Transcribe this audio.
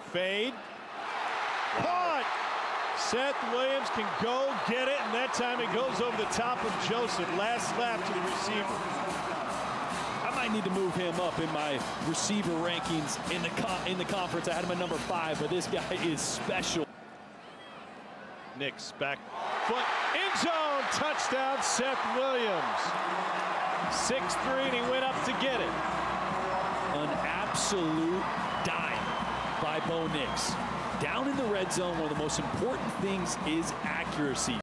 Fade. Caught! Seth Williams can go get it, and that time it goes over the top of Joseph. Last slap to the receiver. I might need to move him up in my receiver rankings in the conference. I had him at number 5, but this guy is special. Nix back foot, end zone, touchdown, Seth Williams. 6'3", and he went up to get it. An absolute dime by Bo Nix. Down in the red zone, one of the most important things is accuracy.